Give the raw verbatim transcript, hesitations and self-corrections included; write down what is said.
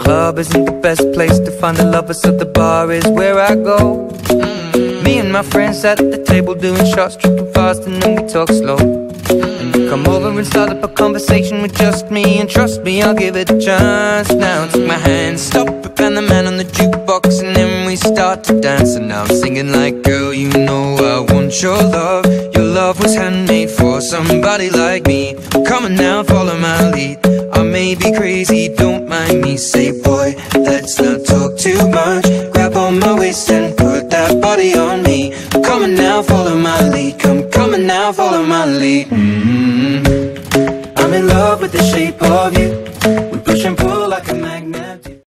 club isn't the best place to find a lover, so the bar is where I go. mm-hmm. Me and my friends at the table doing shots, tripping fast, and then we talk slow. And you come over and start up a conversation with just me, and trust me, I'll give it a chance. Now take my hand, stop it, and the man on the jukebox, and then we start to dance. And now I'm singing like, girl, you know I want your love. Your love was handmade for somebody like me. Come on now, follow my lead. I may be crazy, don't mind me. Say, boy, let's not talk too much. Grab on my waist and put that body on me. Come on now, follow my lead. Come, come on now, follow my lead. mm-hmm. I'm in love with the shape of you. We push and pull like a magnet.